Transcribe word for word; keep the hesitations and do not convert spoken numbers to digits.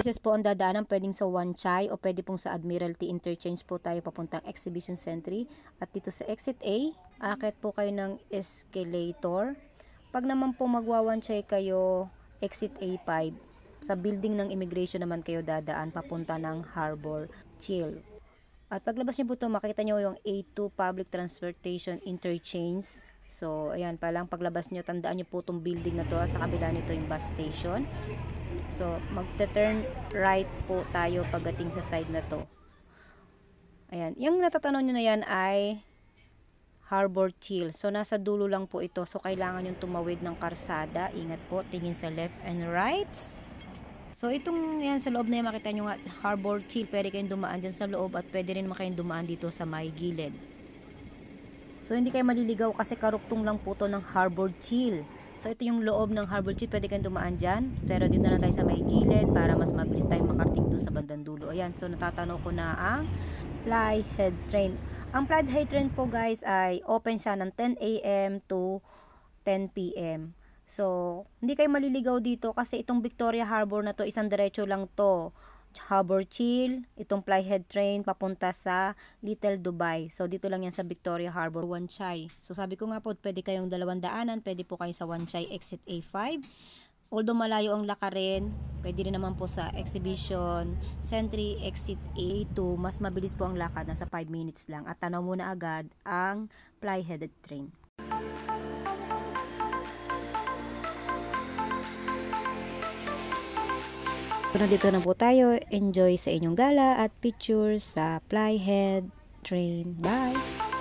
places po ang dadaanan, pwedeng sa Wan Chai o pwede pong sa Admiralty Interchange po tayo papuntang Exhibition Century. At dito sa Exit A, akit po kayo ng escalator. Pag naman po magwa Wan Chai kayo, Exit A five. Sa building ng immigration naman kayo dadaan papunta ng Harbor Chill. At paglabas niyo po ito, makita niyo yung A two Public Transportation Interchange. So, ayan pa lang, paglabas niyo, tandaan niyo po itong building na to. At sa kabila nito yung bus station. So, magte-turn right po tayo pagdating sa side na to. Ayan, yung natatanaw niyo na yan ay Harbor Chill. So, nasa dulo lang po ito. So, kailangan yung tumawid ng karsada. Ingat po, tingin sa left and right. So, itong yan sa loob na yan, makita nyo nga, Harbor Chill. Pwede kayong dumaan dyan sa loob at pwede rin naman kayong dumaan dito sa may gilid. So, hindi kayo maliligaw kasi karuktong lang po to ng Harbor Chill. So, ito yung loob ng Harbor Chill. Pwede kayong dumaan dyan. Pero dito na tayo sa may gilid para mas mabilis tayong makarating doon sa bandang dulo. Ayan, so natatanaw ko na ang Flyhead Train. Ang Flyhead Train po guys ay open siya ng ten A M to ten P M So, hindi kayo maliligaw dito kasi itong Victoria Harbor na to, isang diretso lang to. Harbor Chill, itong Flyhead Train papunta sa Little Dubai. So, dito lang yan sa Victoria Harbor, Wan Chai. So, sabi ko nga po, pwede kayong dalawang daanan, pwede po kayo sa Wan Chai Exit A five. Although malayo ang lakarin, pwede rin naman po sa Exhibition Century Exit A two. Mas mabilis po ang lakad, nasa five minutes lang. At tanaw muna agad ang Flyhead Train. So, nandito na po tayo. Enjoy sa inyong gala at pictures sa Flyhead Train. Bye!